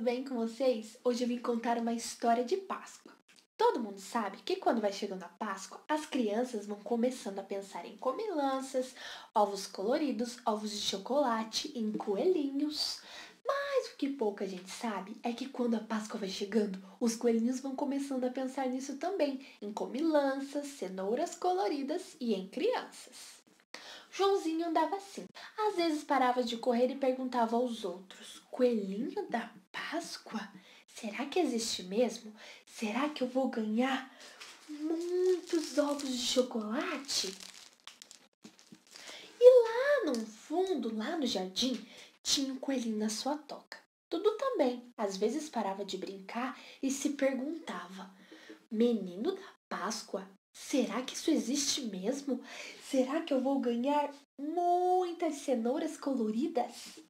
bem com vocês? Hoje eu vim contar uma história de Páscoa. Todo mundo sabe que quando vai chegando a Páscoa, as crianças vão começando a pensar em comilanças, ovos coloridos, ovos de chocolate, em coelhinhos. Mas o que pouca gente sabe é que quando a Páscoa vai chegando, os coelhinhos vão começando a pensar nisso também, em comilanças, cenouras coloridas e em crianças. Joãozinho andava assim. Às vezes parava de correr e perguntava aos outros: Coelhinho da Páscoa? Será que existe mesmo? Será que eu vou ganhar muitos ovos de chocolate? E lá no fundo, lá no jardim, tinha um coelhinho na sua toca. Dudu também, às vezes parava de brincar e se perguntava: Menino da Páscoa, será que isso existe mesmo? Será que eu vou ganhar muitas cenouras coloridas?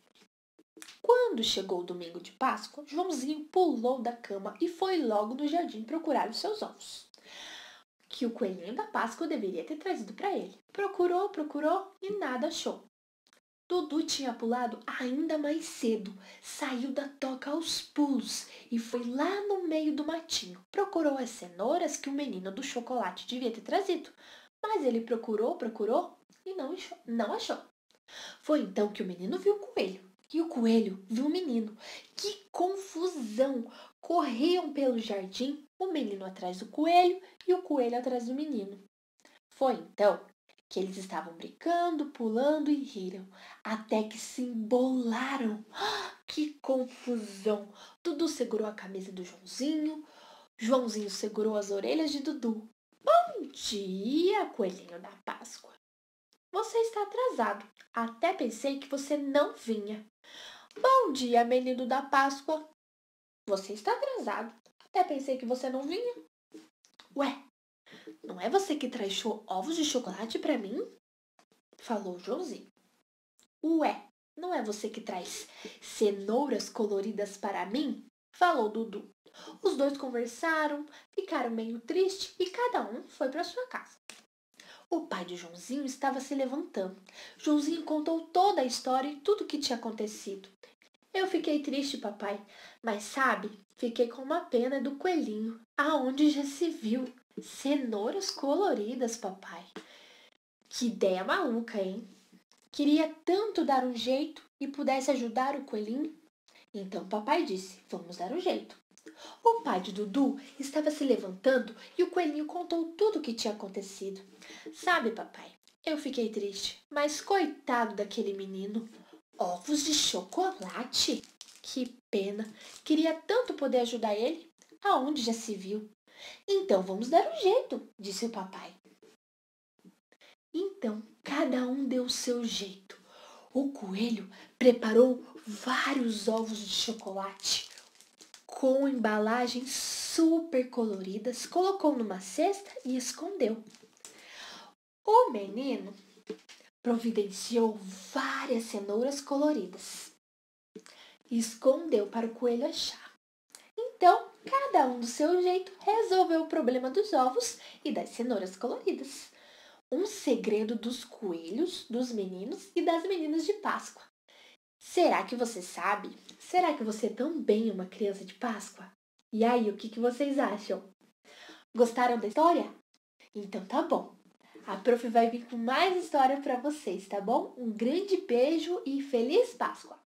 Quando chegou o domingo de Páscoa, Joãozinho pulou da cama e foi logo no jardim procurar os seus ovos, que o coelhinho da Páscoa deveria ter trazido para ele. Procurou, procurou e nada achou. Dudu tinha pulado ainda mais cedo, saiu da toca aos pulos e foi lá no meio do matinho. Procurou as cenouras que o menino do chocolate devia ter trazido, mas ele procurou, procurou e não achou. Foi então que o menino viu o coelho e o coelho viu o menino. Que confusão! Corriam pelo jardim, o menino atrás do coelho e o coelho atrás do menino. Foi então que eles estavam brincando, pulando e riram, até que se embolaram. Que confusão! Dudu segurou a camisa do Joãozinho, Joãozinho segurou as orelhas de Dudu. Bom dia, coelhinho da Páscoa. Você está atrasado. Até pensei que você não vinha. Bom dia, menino da Páscoa. Você está atrasado. Até pensei que você não vinha. Ué, não é você que traz ovos de chocolate para mim? Falou Joãozinho. Ué, não é você que traz cenouras coloridas para mim? Falou Dudu. Os dois conversaram, ficaram meio tristes e cada um foi para sua casa. O pai de Joãozinho estava se levantando. Joãozinho contou toda a história e tudo o que tinha acontecido. Eu fiquei triste, papai, mas sabe, fiquei com uma pena do coelhinho, aonde já se viu cenouras coloridas, papai. Que ideia maluca, hein? Queria tanto dar um jeito e pudesse ajudar o coelhinho. Então papai disse: Vamos dar um jeito. O pai de Dudu estava se levantando e o coelhinho contou tudo o que tinha acontecido. Sabe, papai, eu fiquei triste, mas coitado daquele menino. Ovos de chocolate? Que pena. Queria tanto poder ajudar ele. Aonde já se viu? Então vamos dar um jeito, disse o papai. Então cada um deu o seu jeito. O coelho preparou vários ovos de chocolate com embalagens super coloridas, colocou numa cesta e escondeu. O menino providenciou várias cenouras coloridas e escondeu para o coelho achar. Então, cada um do seu jeito resolveu o problema dos ovos e das cenouras coloridas. Um segredo dos coelhos, dos meninos e das meninas de Páscoa. Será que você sabe? Será que você também é uma criança de Páscoa? E aí, o que vocês acham? Gostaram da história? Então tá bom. A prof vai vir com mais história para vocês, tá bom? Um grande beijo e feliz Páscoa!